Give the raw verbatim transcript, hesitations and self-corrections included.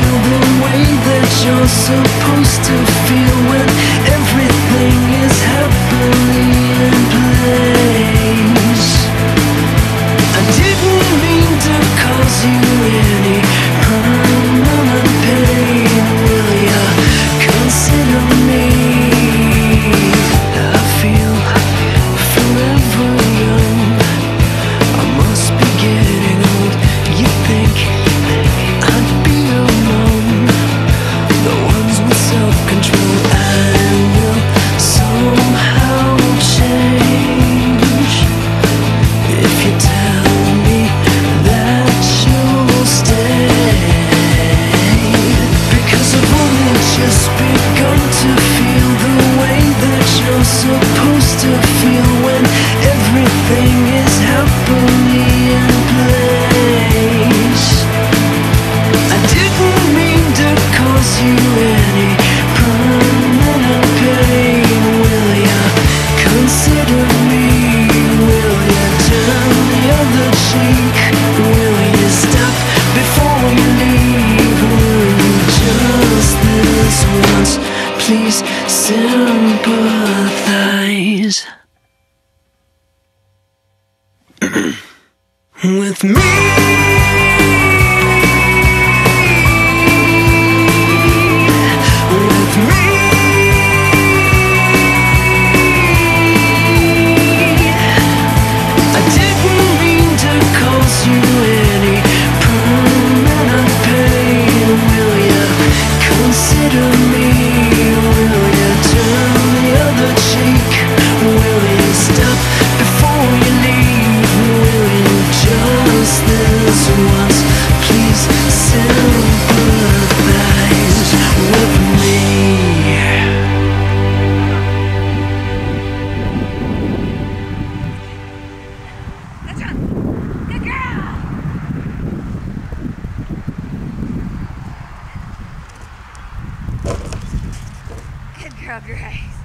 feel the way that you're supposed to feel when everything is happily in place. I didn't mean to cause you any permanent pain. Will you consider me? I feel forever young. I must be getting old. You think I'd be among the ones with self-control? I will somehow change if you tell me that you'll stay. Because I've only just begun to feel the way that you're supposed to feel when everything is happily in place. I didn't mean to cause you any permanent pain. Will you consider me? Will you turn the other cheek? Will you stop before you leave? Will you just this once please sympathize with me? Good girl, Grace.